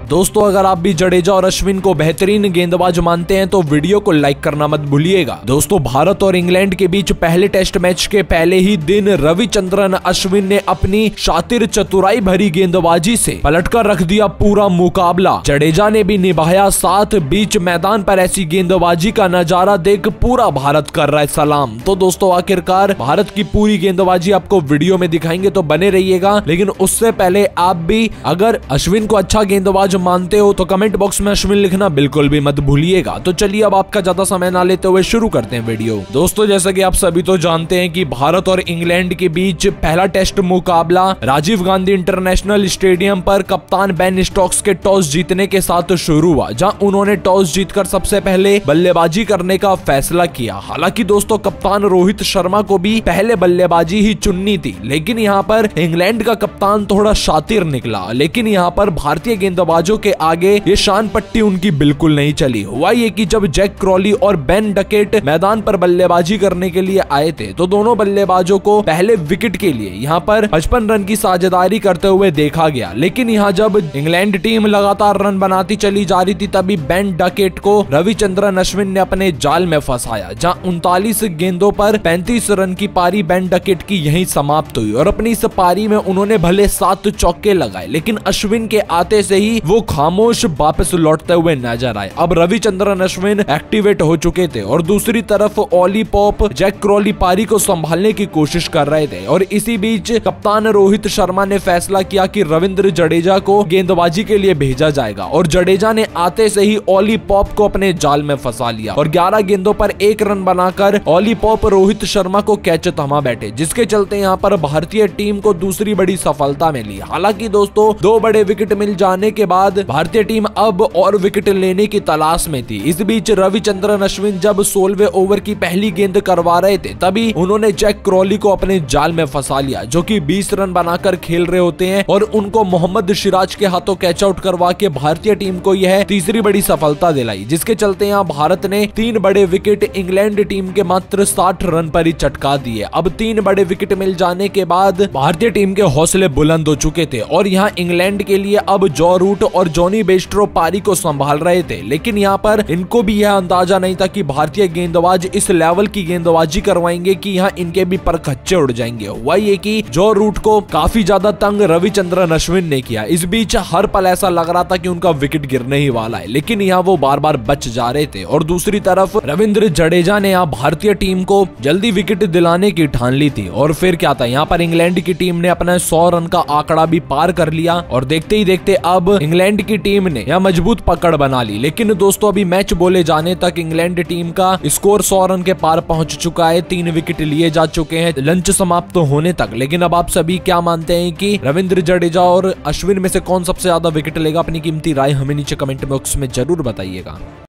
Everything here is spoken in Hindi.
दोस्तों अगर आप भी जडेजा और अश्विन को बेहतरीन गेंदबाज मानते हैं तो वीडियो को लाइक करना मत भूलिएगा। दोस्तों भारत और इंग्लैंड के बीच पहले टेस्ट मैच के पहले ही दिन रविचंद्रन अश्विन ने अपनी शातिर चतुराई भरी गेंदबाजी से पलटकर रख दिया पूरा मुकाबला। जडेजा ने भी निभाया साथ। बीच मैदान पर ऐसी गेंदबाजी का नजारा देख पूरा भारत कर रहा है सलाम। तो दोस्तों आखिरकार भारत की पूरी गेंदबाजी आपको वीडियो में दिखाएंगे, तो बने रहिएगा। लेकिन उससे पहले आप भी अगर अश्विन को अच्छा गेंदबाज मानते हो तो कमेंट बॉक्स में अश्विन लिखना बिल्कुल भी मत भूलिएगा। तो चलिए अब आपका ज्यादा समय ना लेते हुए शुरू करते हैं वीडियो। दोस्तों जैसा कि आप सभी तो जानते हैं कि भारत और इंग्लैंड के बीच पहला टेस्ट मुकाबला राजीव गांधी इंटरनेशनल स्टेडियम पर कप्तान बेन स्टोक्स के टॉस जीतने के साथ शुरू हुआ, जहां उन्होंने टॉस जीतकर सबसे पहले बल्लेबाजी करने का फैसला किया। हालांकि दोस्तों कप्तान रोहित शर्मा को भी पहले बल्लेबाजी ही चुननी थी, लेकिन यहाँ पर इंग्लैंड का कप्तान थोड़ा शातिर निकला। लेकिन यहाँ पर भारतीय गेंदबाजों के आगे ये शान पट्टी उनकी बिल्कुल नहीं चली। हुआ ये कि जब जैक क्रॉली और बेन डकेट मैदान पर बल्लेबाजी करने के लिए आए थे तो दोनों बल्लेबाजों को पहले विकेट के लिए यहाँ पर 55 रन की साझेदारी करते हुए देखा गया। लेकिन यहाँ जब इंग्लैंड टीम लगातार रन बनाती चली जा रही थी तभी बेन डकेट को रविचंद्रन अश्विन ने अपने जाल में फंसाया, जहाँ 39 गेंदों पर 35 रन की पारी बेन डकेट की यहीं समाप्त हुई। और अपनी इस पारी में उन्होंने भले 7 चौके लगाए, लेकिन अश्विन के आते से ही वो खामोश वापस लौटते हुए नजर आए। अब रविचंद्रन अश्विन एक्टिवेट हो चुके थे और दूसरी तरफ ओली पॉप जैक क्रॉली पारी को संभालने की कोशिश कर रहे थे। और इसी बीच कप्तान रोहित शर्मा ने फैसला किया कि रविंद्र जडेजा को गेंदबाजी के लिए भेजा जाएगा और जडेजा ने आते से ही ओली पॉप को अपने जाल में फंसा लिया और 11 गेंदों पर 1 रन बनाकर ओली पॉप रोहित शर्मा को कैच थमा बैठे, जिसके चलते यहाँ पर भारतीय टीम को दूसरी बड़ी सफलता मिली। हालांकि दोस्तों 2 बड़े विकेट मिल जाने के बाद भारतीय टीम अब और विकेट लेने की तलाश में थी। इस बीच रविचंद्रन अश्विन जब 16वें ओवर की पहली गेंद करवा रहे थे तभी उन्होंने जैक क्रॉली को अपने जाल में फंसा लिया, जो कि 20 रन बनाकर खेल रहे होते हैं और उनको मोहम्मद सिराज के हाथों कैच आउट करवा के भारतीय टीम को यह तीसरी बड़ी सफलता दिलाई, जिसके चलते यहाँ भारत ने 3 बड़े विकेट इंग्लैंड टीम के मात्र 60 रन पर ही चटका दिए। अब 3 बड़े विकेट मिल जाने के बाद भारतीय टीम के हौसले बुलंद हो चुके थे और यहाँ इंग्लैंड के लिए अब जो रूट और जॉनी बेस्ट्रो पारी को संभाल रहे थे। लेकिन यहाँ पर इनको भी यह अंदाजा नहीं था कि भारतीय गेंदबाज इस लेवल की गेंदबाजी करवाएंगे कि यहाँ इनके भी पर खच्चे उड़ जाएंगे। हुआ ये कि जो रूट को काफी ज्यादा तंग रविचंद्रन अश्विन ने किया। इस बीच हर पल ऐसा लग रहा था कि उनका विकेट गिरने ही वाला है, लेकिन यहाँ वो बार बार बच जा रहे थे। और दूसरी तरफ रविंद्र जडेजा ने यहाँ भारतीय टीम को जल्दी विकेट दिलाने की ठान ली थी। और फिर क्या था, यहाँ पर इंग्लैंड की टीम ने अपना 100 रन का आंकड़ा भी पार कर लिया और देखते ही देखते अब इंग्लैंड की टीम ने यह मजबूत पकड़ बना ली। लेकिन दोस्तों अभी मैच बोले जाने तक इंग्लैंड टीम का स्कोर 100 रन के पार पहुंच चुका है। 3 विकेट लिए जा चुके हैं लंच समाप्त होने तक। लेकिन अब आप सभी क्या मानते हैं कि रविंद्र जडेजा और अश्विन में से कौन सबसे ज्यादा विकेट लेगा? अपनी कीमती राय हमें नीचे कमेंट बॉक्स में जरूर बताइएगा।